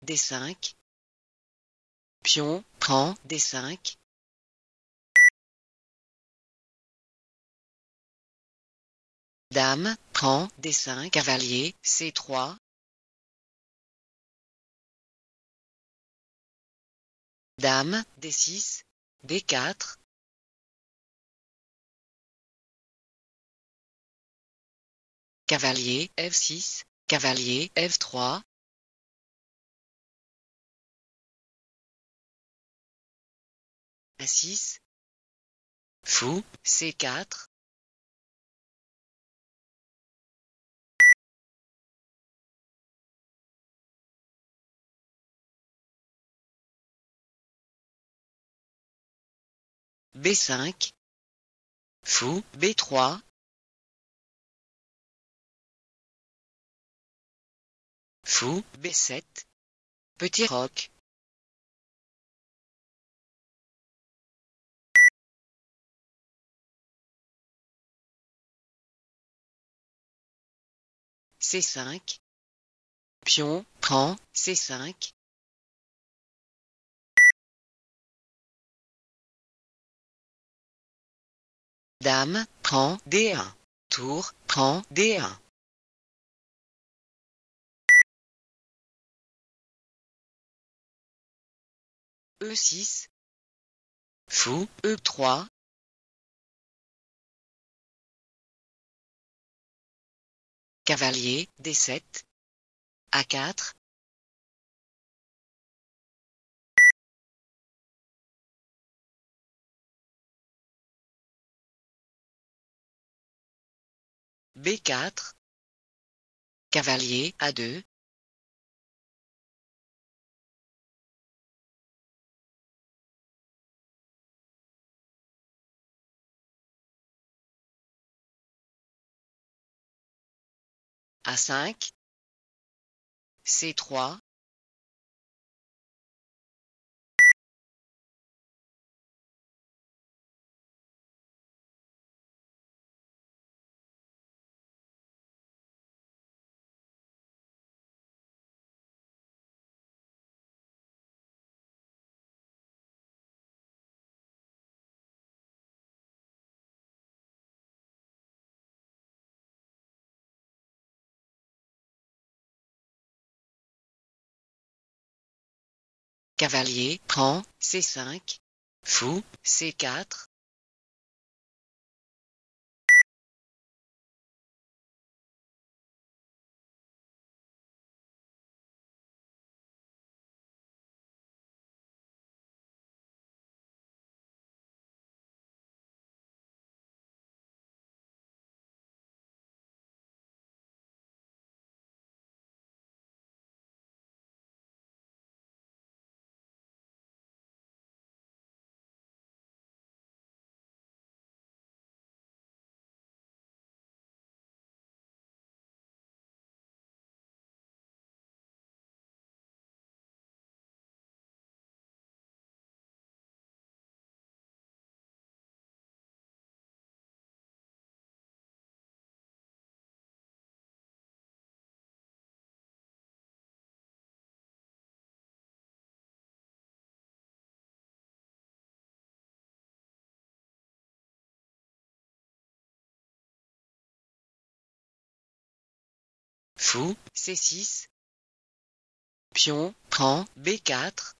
D5. Pion prend D5. Dame prend D5. Cavalier C3. Dame D6. D4. Cavalier F6. Cavalier F3. A6. Fou C4. B5. Fou B3. Fou B7. Petit roc. C5. Pion prend C5. Dame prend D1. Tour prend D1. E6. Fou E3. Cavalier D7. A4. B4. Cavalier A2. A5. C3. Cavalier prend C5. Fou C4. Fou C6. Pion prend B4.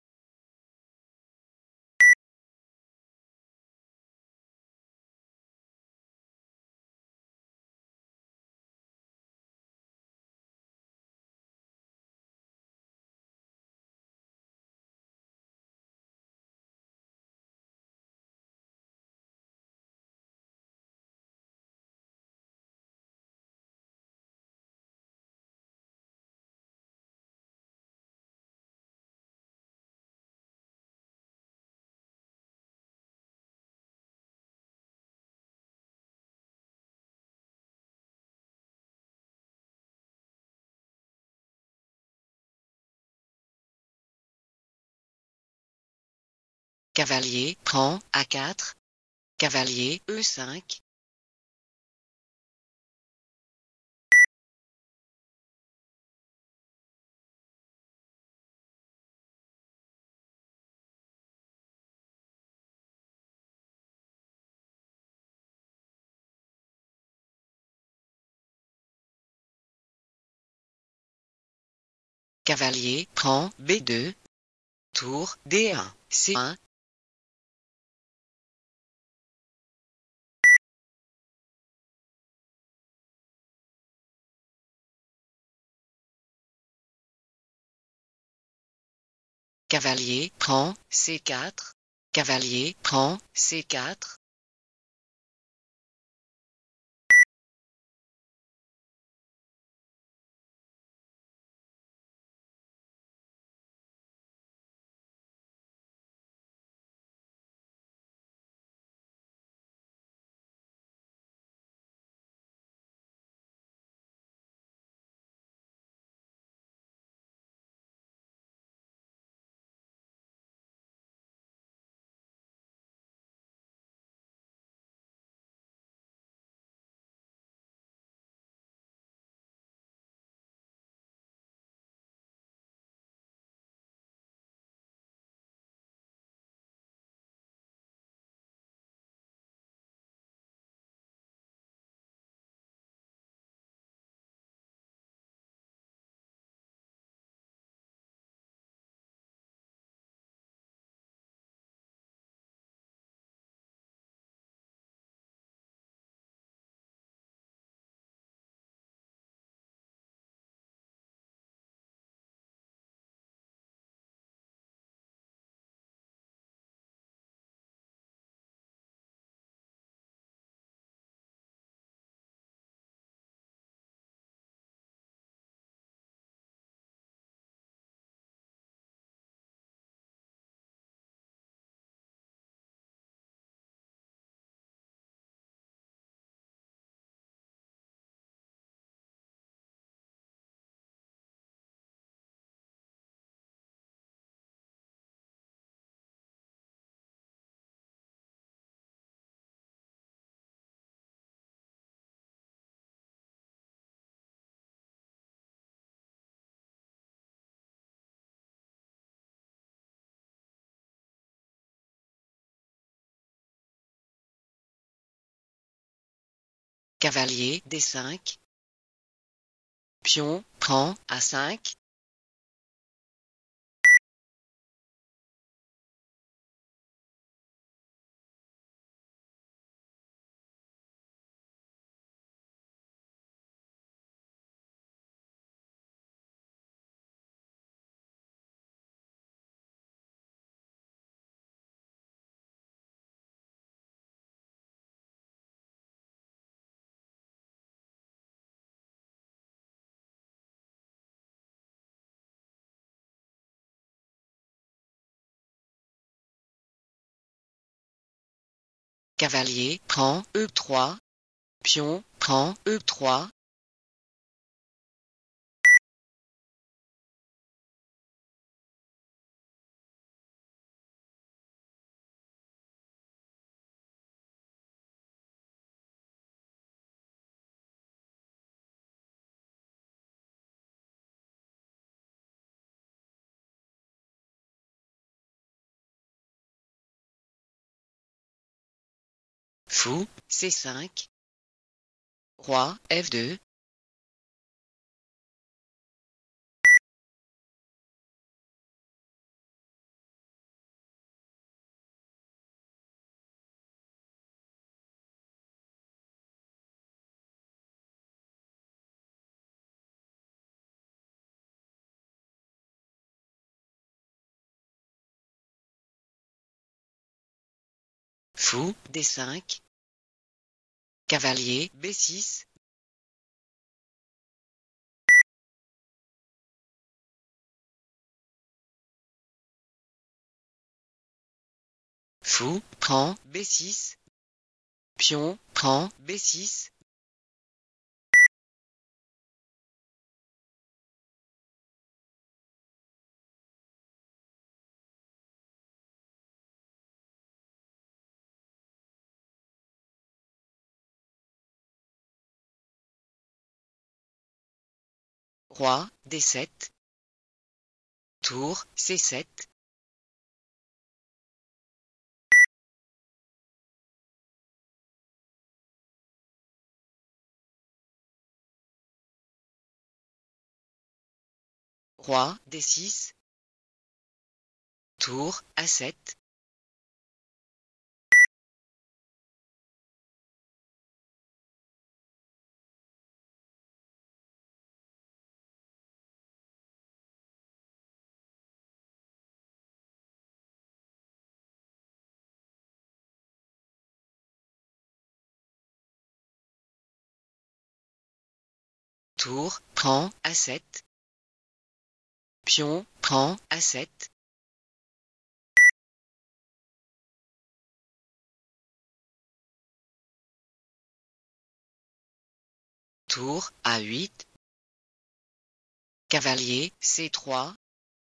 Cavalier prend A4. Cavalier E5. Cavalier prend B2. Tour D1, C1. Cavalier prend C4. Cavalier prend C4. Cavalier D5. Pion prend A5. Cavalier prend E3. Pion prend E3. Fou C5. Roi F2. Fou D5. Cavalier B6. Fou prend B6. Pion prend B6. Roi D7. Tour C7. Roi D6. Tour A7. Tour prend A7. Pion prend A7. Tour A8. Cavalier C3.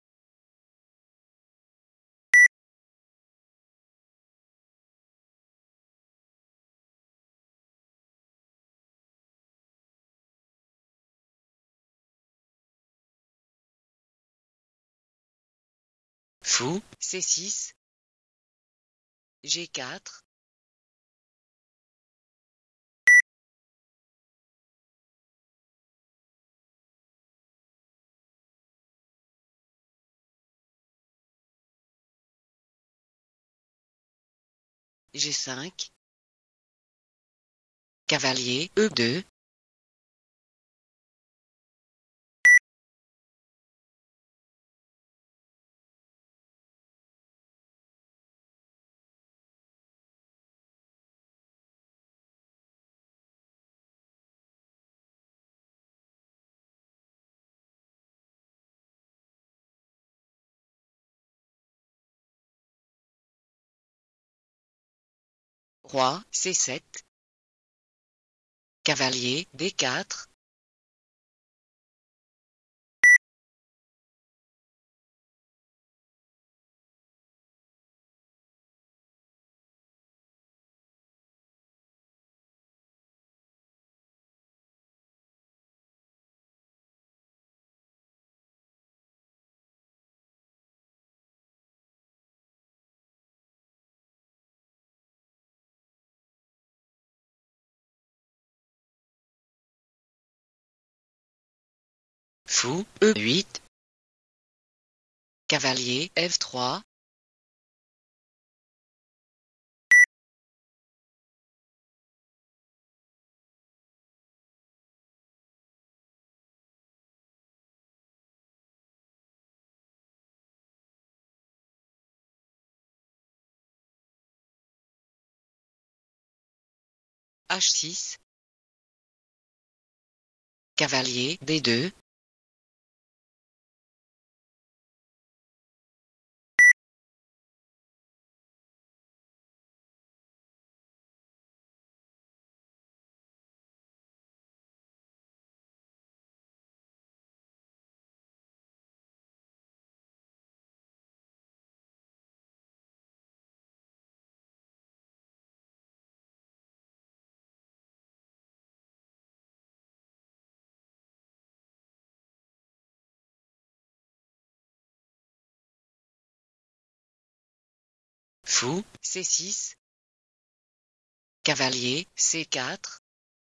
Fou C6. G4. G5. Cavalier E2. Roi C7. Cavalier D4. Fou E8. Cavalier F3. H6. Cavalier D2. Fou C6. Cavalier C4.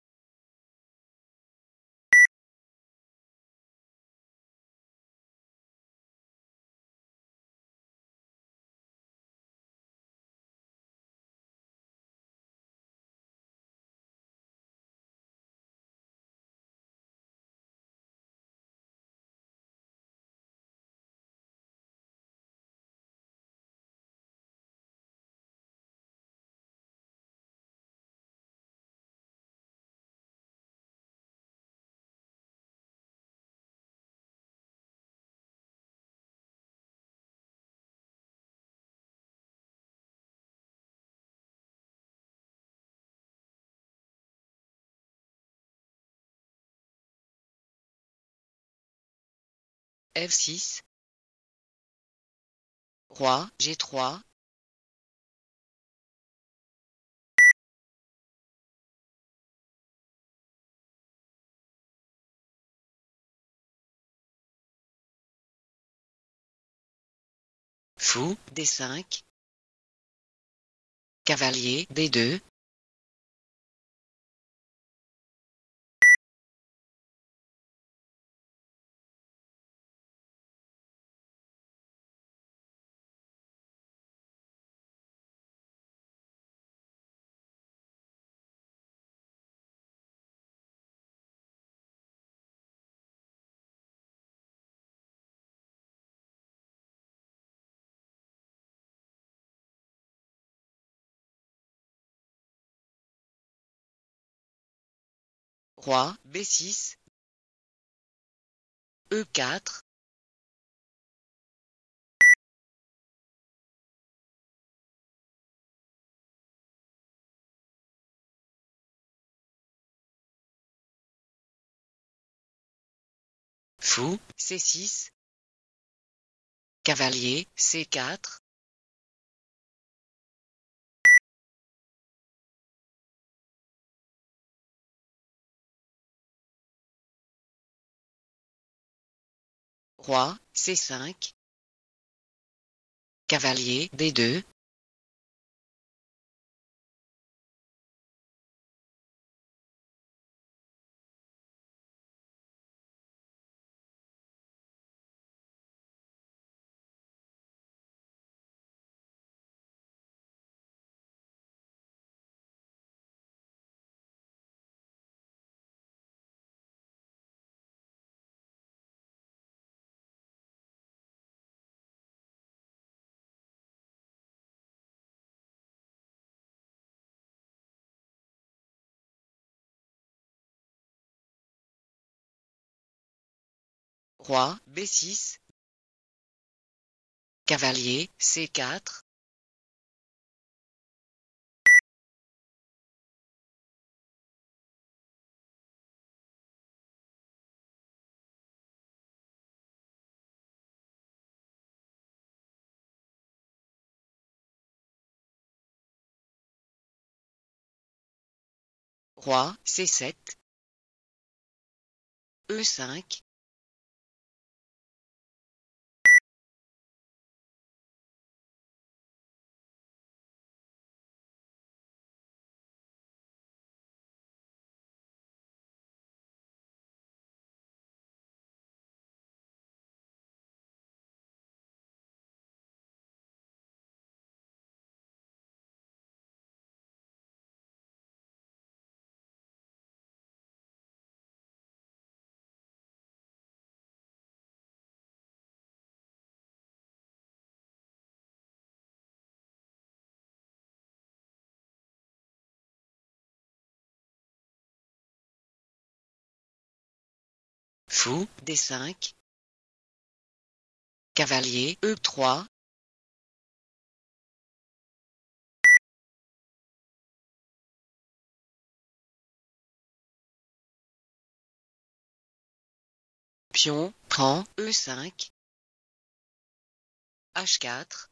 F6. Roi G3. Fou D5. Cavalier D2. Roi B6, E4, Fou C6, Cavalier C4, Roi C5, Cavalier D2, Roi B6, Cavalier C4, Roi C7, E5, Fou D5, Cavalier E3, Pion prend E5, H4,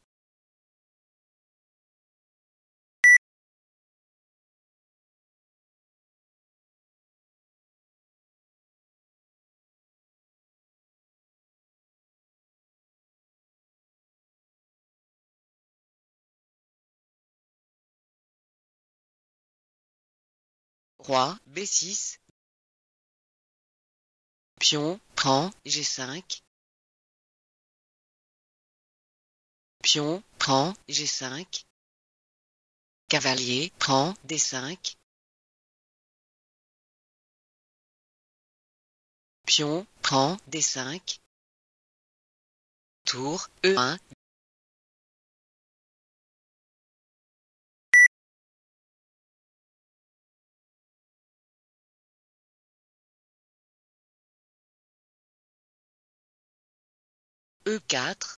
Roi B6, Pion prend G5, Pion prend G5, Cavalier prend D5, Pion prend D5, Tour E1, E4,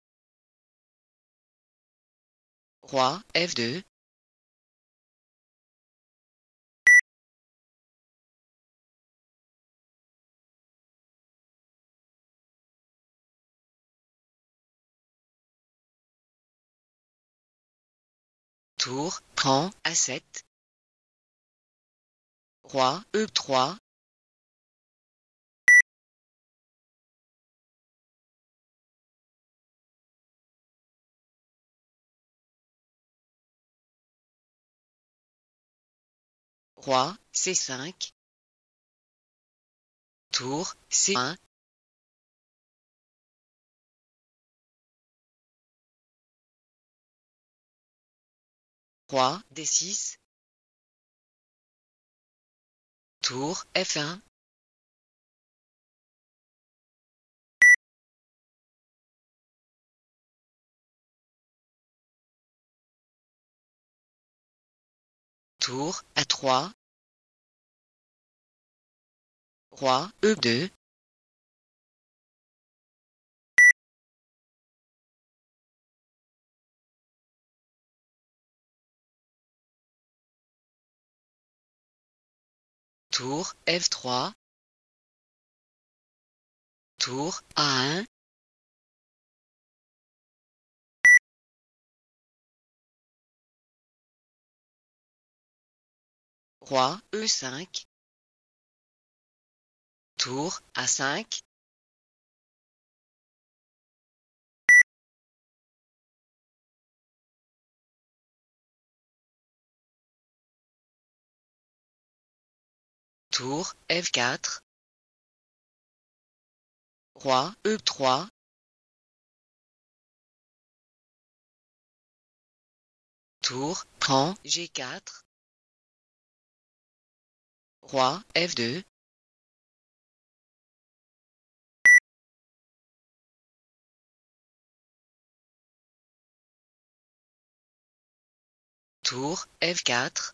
Roi F2, Tour prend A7, Roi E3, Roi C5, Tour C1, Roi D6, Tour F1, Tour A3, Roi E2. Tour F3. Tour A1. Roi E5. Tour A5. Tour F4. Roi E3. Tour prend G4. Roi F2. Tour F4.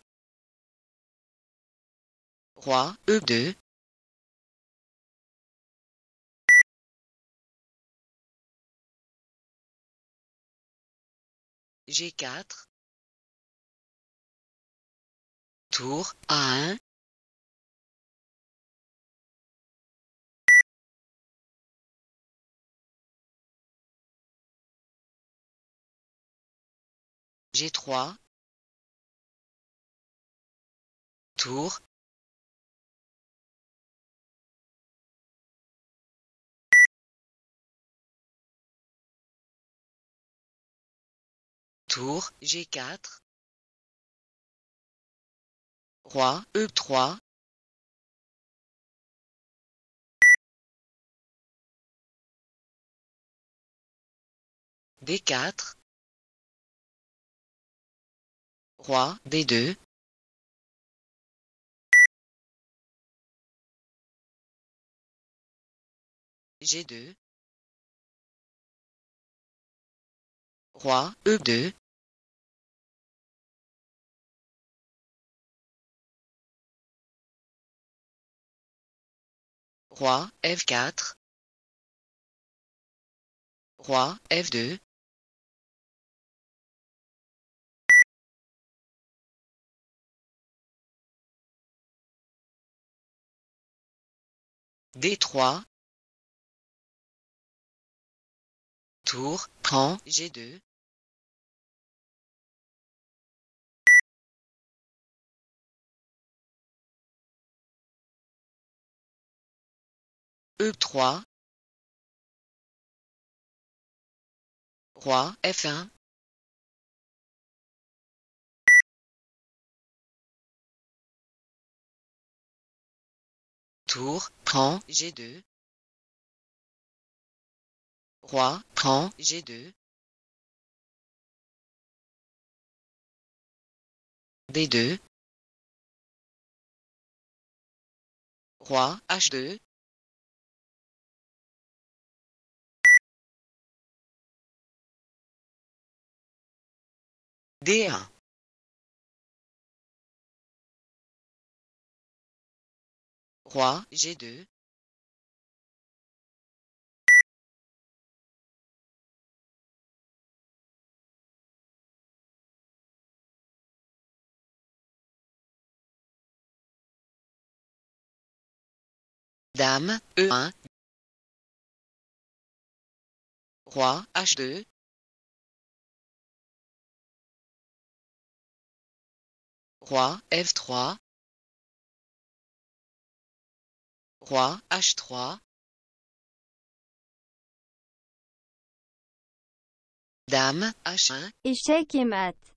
Roi E2. G4. Tour A1. G3. Tour. Tour G4. Roi E3. D4. Roi D2. G2. Roi E2. Roi F4. Roi F2. D3. Tour prend G2. E3. Roi F1. Tour prend G2. Roi prend G2. D2. Roi H2. D1. Roi G2. Dame E1. Roi H2. Roi F3. Roi H3. Dame H1. échec et mat.